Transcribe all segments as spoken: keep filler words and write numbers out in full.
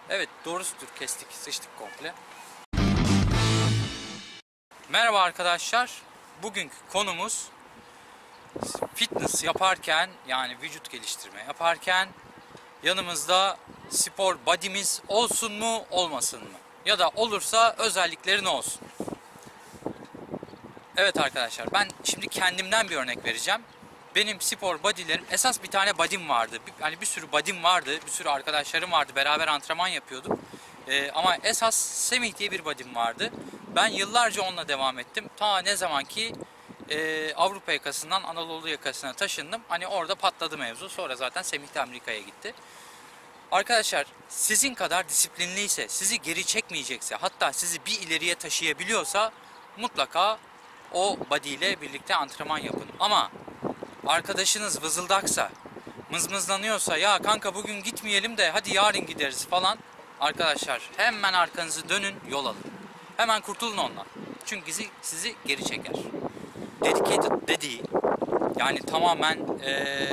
Evet, doğrusudur, kestik, sıçtık komple. Merhaba arkadaşlar. Bugünkü konumuz fitness yaparken, yani vücut geliştirme yaparken yanımızda spor body'miz olsun mu olmasın mı? Ya da olursa özellikleri ne olsun? Evet arkadaşlar, ben şimdi kendimden bir örnek vereceğim. Benim spor body'lerim, esas bir tane body'm vardı. Yani bir sürü body'm vardı, bir sürü arkadaşlarım vardı. Beraber antrenman yapıyorduk. Ee, ama esas Semih diye bir body'm vardı. Ben yıllarca onunla devam ettim. Ta ne zaman ki e, Avrupa yakasından Anadolu yakasına taşındım. Hani orada patladı mevzu. Sonra zaten Semih de Amerika'ya gitti. Arkadaşlar, sizin kadar disiplinliyse, sizi geri çekmeyecekse, hatta sizi bir ileriye taşıyabiliyorsa mutlaka o body ile birlikte antrenman yapın. Ama arkadaşınız vızıldaksa, mızmızlanıyorsa, ya kanka bugün gitmeyelim de hadi yarın gideriz falan, arkadaşlar hemen arkanızı dönün, yol alın. Hemen kurtulun ondan. Çünkü sizi, sizi geri çeker. Dedicated dediği, yani tamamen ee,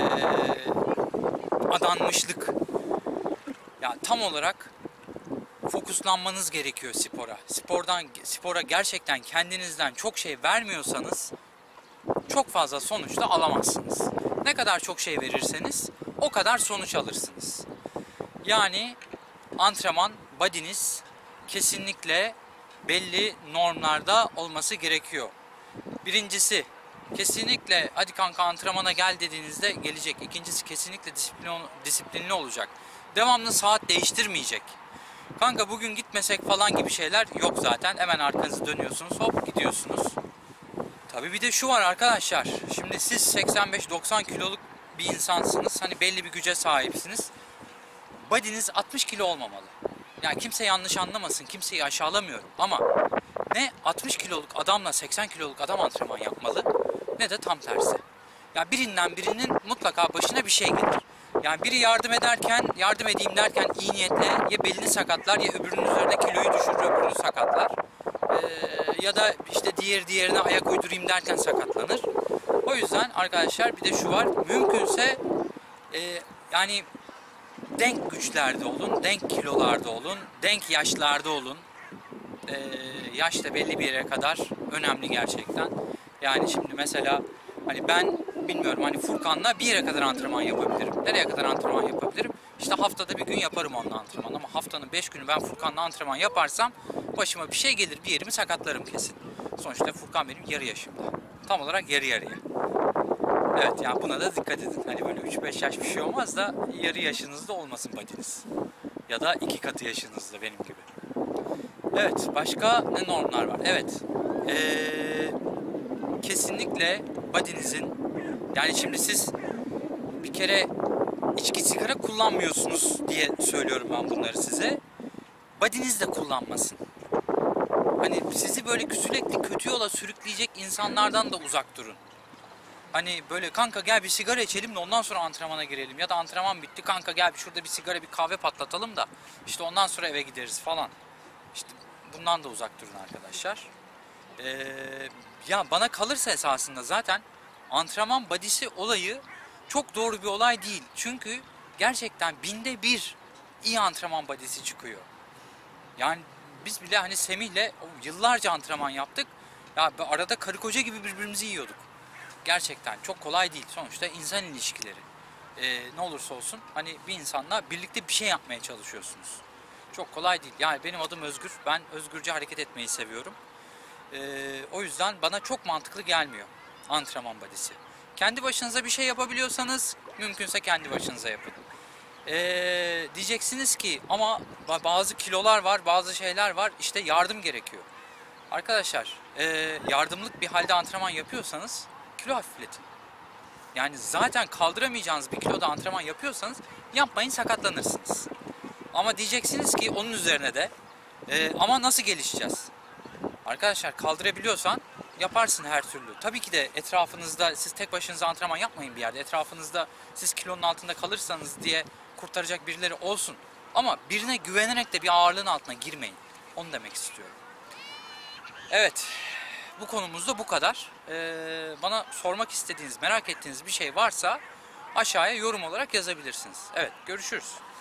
adanmışlık. Ya tam olarak fokuslanmanız gerekiyor spora. Spordan spora gerçekten kendinizden çok şey vermiyorsanız çok fazla sonuç da alamazsınız. Ne kadar çok şey verirseniz o kadar sonuç alırsınız. Yani antrenman body'niz kesinlikle belli normlarda olması gerekiyor. Birincisi, kesinlikle hadi kanka antrenmana gel dediğinizde gelecek. İkincisi, kesinlikle disiplinli, disiplinli olacak. Devamlı saat değiştirmeyecek. Kanka bugün gitmesek falan gibi şeyler yok zaten. Hemen arkanızı dönüyorsunuz, hop gidiyorsunuz. Tabii bir de şu var arkadaşlar. Şimdi siz seksen beş doksan kiloluk bir insansınız. Hani belli bir güce sahipsiniz. Body'niz altmış kilo olmamalı. Yani kimse yanlış anlamasın. Kimseyi aşağılamıyorum. Ama ne altmış kiloluk adamla seksen kiloluk adam antrenman yapmalı, ne de tam tersi. Ya birinden birinin mutlaka başına bir şey gelir. Yani biri yardım ederken, yardım edeyim derken iyi niyetle ya belini sakatlar ya öbürünün üzerine kiloyu düşürür, öbürünü sakatlar. Ee, ya da işte diğer diğerine ayak uydurayım derken sakatlanır. O yüzden arkadaşlar bir de şu var. Mümkünse e, yani denk güçlerde olun, denk kilolarda olun, denk yaşlarda olun. Ee, yaş da belli bir yere kadar önemli gerçekten. Yani şimdi mesela hani ben bilmiyorum, hani Furkan'la bir yere kadar antrenman yapabilirim. Nereye kadar antrenman yapabilirim? İşte haftada bir gün yaparım onunla antrenman, ama haftanın beş günü ben Furkan'la antrenman yaparsam başıma bir şey gelir, bir yerimi sakatlarım kesin. Sonuçta Furkan benim yarı yaşımda. Tam olarak yarı yarıya. Evet, yani buna da dikkat edin. Hani böyle üç beş yaş bir şey olmaz da yarı yaşınızda olmasın body'niz. Ya da iki katı yaşınızda benim gibi. Evet, başka ne normlar var? Evet, ee, kesinlikle body'nizin, yani şimdi siz bir kere içki sigara kullanmıyorsunuz diye söylüyorum ben bunları size. Body'niz de kullanmasın. Hani sizi böyle sürekli kötü yola sürükleyecek insanlardan da uzak durun. Hani böyle kanka gel bir sigara içelim de ondan sonra antrenmana girelim. Ya da antrenman bitti kanka gel bir şurada bir sigara bir kahve patlatalım da işte ondan sonra eve gideriz falan. İşte bundan da uzak durun arkadaşlar. Ee, ya bana kalırsa esasında zaten antrenman body'si olayı çok doğru bir olay değil. Çünkü gerçekten binde bir iyi antrenman body'si çıkıyor. Yani biz bile hani Semih'le yıllarca antrenman yaptık. Ya arada karı koca gibi birbirimizi yiyorduk. Gerçekten çok kolay değil. Sonuçta insan ilişkileri. Ee, ne olursa olsun hani bir insanla birlikte bir şey yapmaya çalışıyorsunuz. Çok kolay değil. Yani benim adım Özgür. Ben özgürce hareket etmeyi seviyorum. Ee, o yüzden bana çok mantıklı gelmiyor antrenman body'si. Kendi başınıza bir şey yapabiliyorsanız mümkünse kendi başınıza yapın. Ee, diyeceksiniz ki ama bazı kilolar var, bazı şeyler var. İşte yardım gerekiyor. Arkadaşlar, e, yardımlık bir halde antrenman yapıyorsanız kilo hafifletin. Yani zaten kaldıramayacağınız bir kiloda antrenman yapıyorsanız yapmayın, sakatlanırsınız. Ama diyeceksiniz ki onun üzerine de e, ama nasıl gelişeceğiz? Arkadaşlar, kaldırabiliyorsan yaparsın her türlü. Tabii ki de etrafınızda siz tek başınıza antrenman yapmayın bir yerde. Etrafınızda siz kilonun altında kalırsanız diye kurtaracak birileri olsun. Ama birine güvenerek de bir ağırlığın altına girmeyin. Onu demek istiyorum. Evet, bu konumuzda bu kadar. Ee, bana sormak istediğiniz, merak ettiğiniz bir şey varsa aşağıya yorum olarak yazabilirsiniz. Evet, görüşürüz.